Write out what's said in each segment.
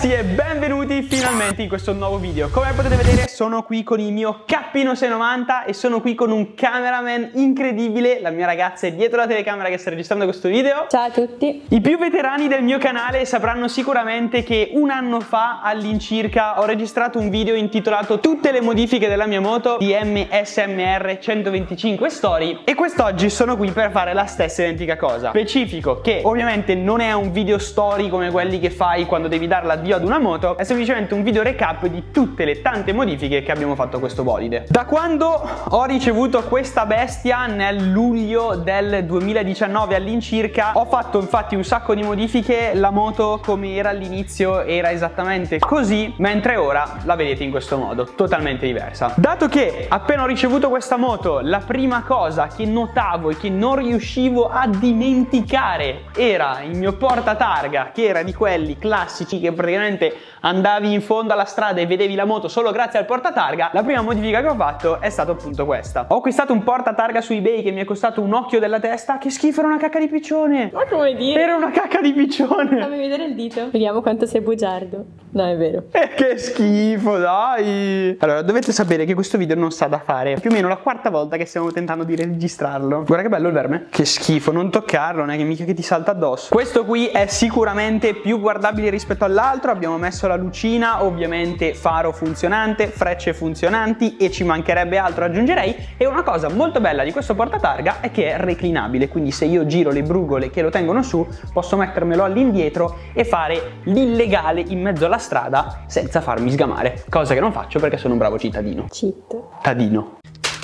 ragazzi e benvenuti finalmente in questo nuovo video. Come potete vedere sono qui con il mio cappino 690 e sono qui con un cameraman incredibile. La mia ragazza è dietro la telecamera che sta registrando questo video. Ciao a tutti. I più veterani del mio canale sapranno sicuramente che un anno fa all'incirca ho registrato un video intitolato Tutte le modifiche della mia moto DM-SMR 125 Story e quest'oggi sono qui per fare la stessa identica cosa. Specifico che ovviamente non è un video story come quelli che fai quando devi dare l'addio ad una moto, è semplicemente un video recap di tutte le tante modifiche che abbiamo fatto a questo bolide. Da quando ho ricevuto questa bestia nel luglio del 2019 all'incirca, ho fatto infatti un sacco di modifiche. La moto come era all'inizio era esattamente così, mentre ora la vedete in questo modo, totalmente diversa. Dato che appena ho ricevuto questa moto, la prima cosa che notavo e che non riuscivo a dimenticare era il mio portatarga, che era di quelli classici che praticamente andavi in fondo alla strada e vedevi la moto solo grazie al portatarga. La prima modifica che ho fatto è stata appunto questa. Ho acquistato un portatarga su eBay che mi è costato un occhio della testa. Che schifo, era una cacca di piccione. Ma come dire? Era una cacca di piccione. Fammi vedere il dito. Vediamo quanto sei bugiardo. No, è vero. Che schifo, dai. Allora, dovete sapere che questo video non sta da fare. È più o meno la quarta volta che stiamo tentando di registrarlo. Guarda che bello il verme. Che schifo, non toccarlo, non è che mica che ti salta addosso. Questo qui è sicuramente più guardabile rispetto all'altro. Abbiamo messo la lucina, ovviamente faro funzionante, frecce funzionanti e ci mancherebbe altro, aggiungerei. E una cosa molto bella di questo portatarga è che è reclinabile, quindi se io giro le brugole che lo tengono su posso mettermelo all'indietro e fare l'illegale in mezzo alla strada senza farmi sgamare, cosa che non faccio perché sono un bravo cittadino. Cittadino.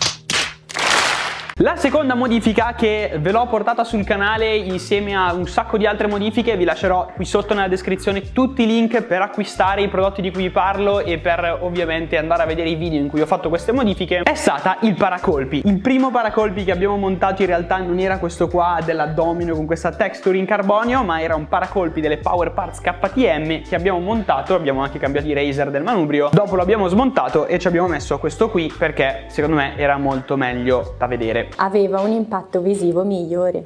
La seconda modifica che ve l'ho portata sul canale insieme a un sacco di altre modifiche, vi lascerò qui sotto nella descrizione tutti i link per acquistare i prodotti di cui vi parlo e per ovviamente andare a vedere i video in cui ho fatto queste modifiche, è stata il paracolpi. Il primo paracolpi che abbiamo montato in realtà non era questo qua della Domino con questa texture in carbonio, ma era un paracolpi delle Power Parts KTM che abbiamo montato. Abbiamo anche cambiato i racer del manubrio, dopo lo abbiamo smontato e ci abbiamo messo questo qui perché secondo me era molto meglio da vedere. Aveva un impatto visivo migliore.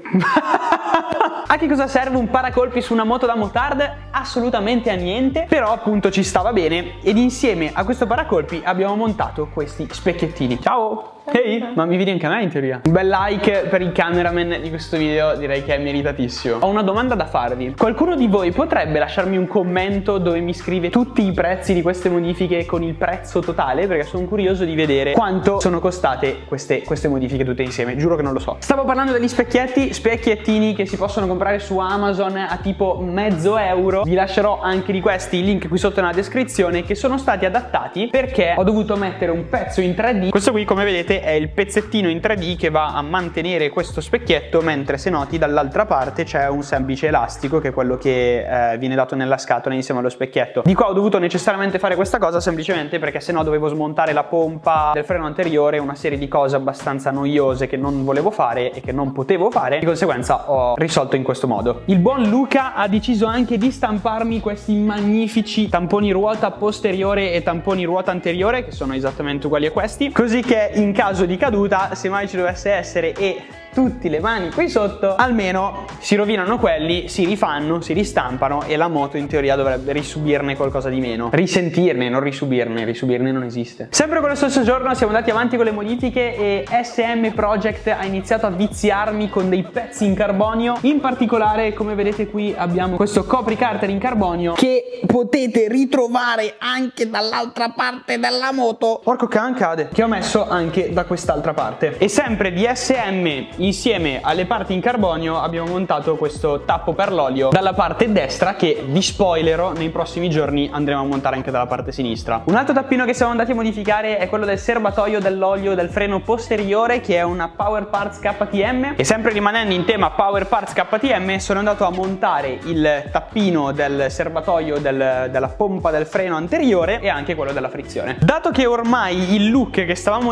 A che cosa serve un paracolpi su una moto da motard? Assolutamente a niente, però appunto ci stava bene ed insieme a questo paracolpi abbiamo montato questi specchiettini. Ciao! Ehi, ma mi vedi anche a me in teoria? Un bel like per il cameraman di questo video, direi che è meritatissimo. Ho una domanda da farvi. Qualcuno di voi potrebbe lasciarmi un commento dove mi scrive tutti i prezzi di queste modifiche con il prezzo totale? Perché sono curioso di vedere quanto sono costate queste modifiche tutte insieme. Giuro che non lo so. Stavo parlando degli specchiettini che si possono comprare su Amazon a tipo €mezzo. Vi lascerò anche di questi il link qui sotto nella descrizione, che sono stati adattati perché ho dovuto mettere un pezzo in 3D. Questo qui, come vedete, è il pezzettino in 3D che va a mantenere questo specchietto, mentre se noti dall'altra parte c'è un semplice elastico che è quello che viene dato nella scatola insieme allo specchietto. Di qua ho dovuto necessariamente fare questa cosa semplicemente perché sennò dovevo smontare la pompa del freno anteriore, una serie di cose abbastanza noiose che non volevo fare e che non potevo fare, di conseguenza ho risolto in questo modo. Il buon Luca ha deciso anche di stamparmi questi magnifici tamponi ruota posteriore e tamponi ruota anteriore che sono esattamente uguali a questi, così che in caso di caduta, se mai ci dovesse essere e tutti le mani qui sotto, almeno si rovinano quelli, si rifanno, si ristampano e la moto in teoria dovrebbe risubirne qualcosa di meno. Risentirne, non risubirne, risubirne non esiste. Sempre quello stesso giorno siamo andati avanti con le modifiche e SM Project ha iniziato a viziarmi con dei pezzi in carbonio. In particolare, come vedete qui, abbiamo questo copricarter in carbonio che potete ritrovare anche dall'altra parte della moto. Porco can cade, che ho messo anche da quest'altra parte. E sempre di SM, insieme alle parti in carbonio, abbiamo montato questo tappo per l'olio dalla parte destra che vi spoilerò nei prossimi giorni andremo a montare anche dalla parte sinistra. Un altro tappino che siamo andati a modificare è quello del serbatoio dell'olio del freno posteriore, che è una Power Parts KTM, e sempre rimanendo in tema Power Parts KTM sono andato a montare il tappino del serbatoio della pompa del freno anteriore e anche quello della frizione. Dato che ormai il look che stavamo iniziando a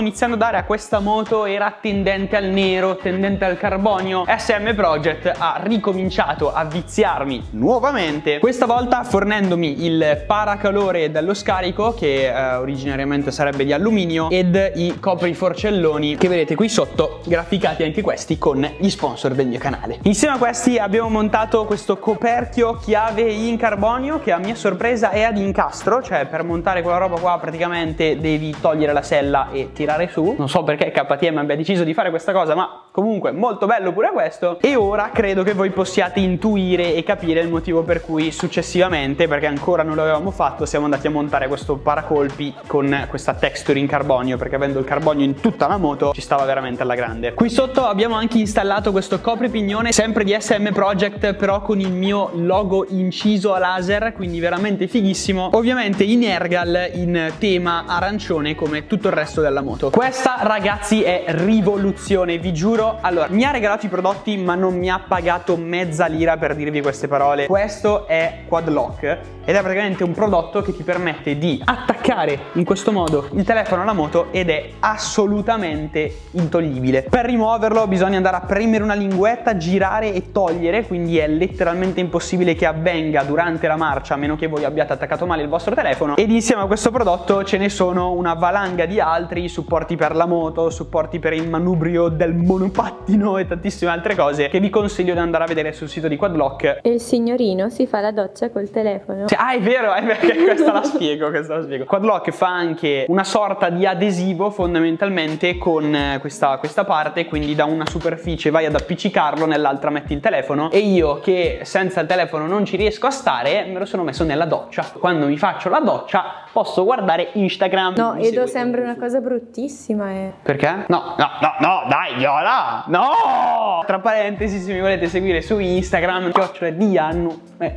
fare a questa moto era tendente al nero, tendente al carbonio, SM Project ha ricominciato a viziarmi nuovamente, questa volta fornendomi il paracalore dallo scarico che originariamente sarebbe di alluminio ed i copriforcelloni che vedete qui sotto, graficati anche questi con gli sponsor del mio canale. Insieme a questi abbiamo montato questo coperchio chiave in carbonio che a mia sorpresa è ad incastro, cioè per montare quella roba qua praticamente devi togliere la sella e tirare su. Non so perché KTM abbia deciso di fare questa cosa, ma comunque molto bello pure questo. E ora credo che voi possiate intuire e capire il motivo per cui successivamente, perché ancora non l'avevamo fatto, siamo andati a montare questo paracolpi con questa texture in carbonio, perché avendo il carbonio in tutta la moto ci stava veramente alla grande. Qui sotto abbiamo anche installato questo copripignone sempre di SM Project, però con il mio logo inciso a laser, quindi veramente fighissimo, ovviamente in Ergal in tema arancione come tutto il resto della moto. Questa ragazzi è rivoluzione, vi giuro. Allora, mi ha regalato i prodotti ma non mi ha pagato mezza lira per dirvi queste parole. Questo è Quadlock ed è praticamente un prodotto che ti permette di attaccare in questo modo il telefono alla moto ed è assolutamente intoglibile. Per rimuoverlo bisogna andare a premere una linguetta, girare e togliere, quindi è letteralmente impossibile che avvenga durante la marcia a meno che voi abbiate attaccato male il vostro telefono. Ed insieme a questo prodotto ce ne sono una valanga di altri, supporti per la moto, supporti per il manubrio del monopattino e tantissime altre cose che vi consiglio di andare a vedere sul sito di Quadlock. E il signorino si fa la doccia col telefono. Ah, è vero, è perché questa la spiego, Quadlock fa anche una sorta di adesivo fondamentalmente con questa parte, quindi da una superficie vai ad appiccicarlo, nell'altra metti il telefono e io che senza il telefono non ci riesco a stare me lo sono messo nella doccia. Quando mi faccio la doccia posso guardare Instagram. No, Edo, sembra una cosa bruttissima. Perché? No, dai, Viola, no! Tra parentesi, se mi volete seguire su Instagram, @diannu,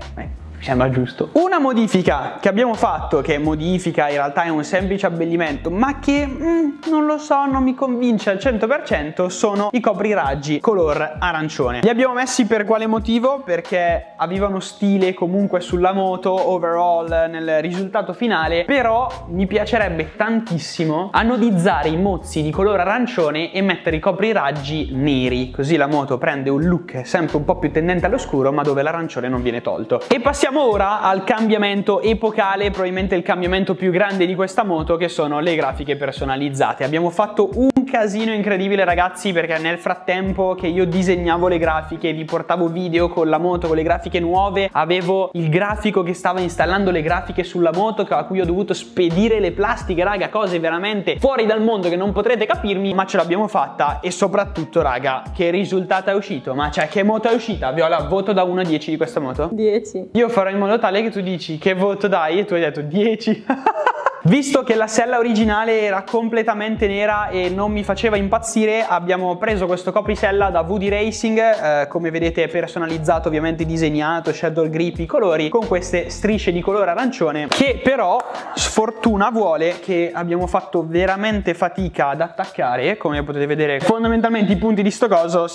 sembra giusto. Una modifica che abbiamo fatto, che modifica in realtà è un semplice abbellimento, ma che non lo so, non mi convince al 100%, sono i copriraggi color arancione. Li abbiamo messi per quale motivo? Perché avevano stile comunque sulla moto, overall, nel risultato finale, però mi piacerebbe tantissimo anodizzare i mozzi di colore arancione e mettere i copriraggi neri, così la moto prende un look sempre un po' più tendente all'oscuro, ma dove l'arancione non viene tolto. E passiamo ora al cambiamento epocale, probabilmente il cambiamento più grande di questa moto, che sono le grafiche personalizzate. Abbiamo fatto un casino incredibile ragazzi, perché nel frattempo che io disegnavo le grafiche, vi portavo video con la moto, con le grafiche nuove, avevo il grafico che stava installando le grafiche sulla moto, a cui ho dovuto spedire le plastiche, raga, cose veramente fuori dal mondo che non potrete capirmi, ma ce l'abbiamo fatta. E soprattutto raga, che risultato è uscito? Ma cioè, che moto è uscita? Viola, voto da 1 a 10 di questa moto? 10. Io farò in modo tale che tu dici che voto dai e tu hai detto 10. Visto che la sella originale era completamente nera e non mi faceva impazzire, abbiamo preso questo coprisella da VD Racing, come vedete è personalizzato, ovviamente disegnato, shadow grip, i colori, con queste strisce di colore arancione, che però sfortuna vuole che abbiamo fatto veramente fatica ad attaccare. Come potete vedere, fondamentalmente i punti di sto coso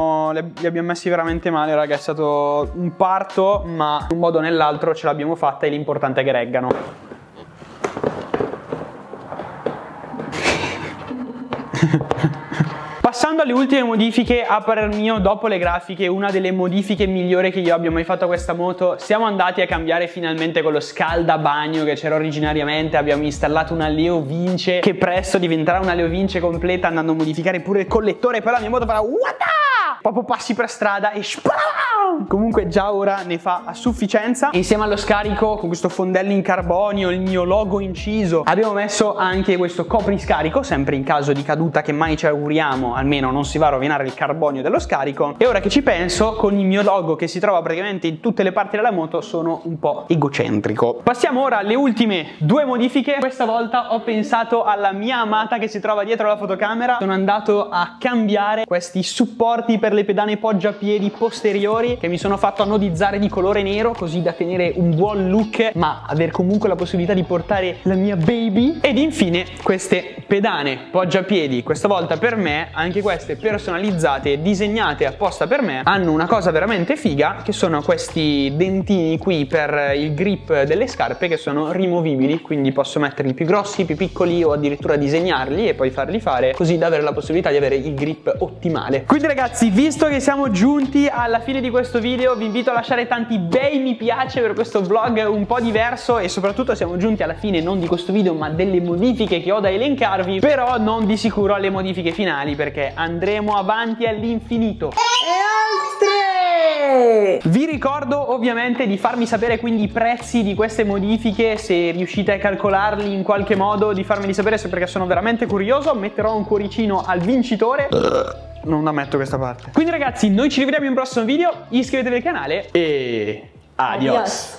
li abbiamo messi veramente male, raga, è stato un parto, ma in un modo o nell'altro ce l'abbiamo fatta e l'importante è che reggano. Passando alle ultime modifiche, a parer mio, dopo le grafiche, una delle modifiche migliori che io abbia mai fatto a questa moto, siamo andati a cambiare finalmente quello scaldabagno che c'era originariamente. Abbiamo installato una Leo Vince, che presto diventerà una Leo Vince completa, andando a modificare pure il collettore, poi la mia moto farà proprio passi per strada e comunque già ora ne fa a sufficienza. Insieme allo scarico, con questo fondello in carbonio, il mio logo inciso, abbiamo messo anche questo copriscarico, sempre in caso di caduta, che mai ci auguriamo, almeno non si va a rovinare il carbonio dello scarico. E ora che ci penso, con il mio logo che si trova praticamente in tutte le parti della moto, sono un po' egocentrico. Passiamo ora alle ultime 2 modifiche. Questa volta ho pensato alla mia amata che si trova dietro la fotocamera. Sono andato a cambiare questi supporti per le pedane poggiapiedi posteriori che mi sono fatto anodizzare di colore nero, così da tenere un buon look ma aver comunque la possibilità di portare la mia baby. Ed infine queste pedane poggiapiedi, questa volta per me, anche queste personalizzate, disegnate apposta per me. Hanno una cosa veramente figa, che sono questi dentini qui per il grip delle scarpe, che sono rimovibili, quindi posso metterli più grossi, più piccoli o addirittura disegnarli e poi farli fare, così da avere la possibilità di avere il grip ottimale. Quindi ragazzi, visto che siamo giunti alla fine di questo video, vi invito a lasciare tanti bei mi piace per questo vlog un po' diverso, e soprattutto siamo giunti alla fine non di questo video ma delle modifiche che ho da elencarvi, però non di sicuro alle modifiche finali, perché andremo avanti all'infinito. Vi ricordo ovviamente di farmi sapere quindi i prezzi di queste modifiche, se riuscite a calcolarli in qualche modo, di farmeli sapere, perché sono veramente curioso. Metterò un cuoricino al vincitore. Non ammetto questa parte. Quindi ragazzi, noi ci rivediamo in un prossimo video, iscrivetevi al canale e adios.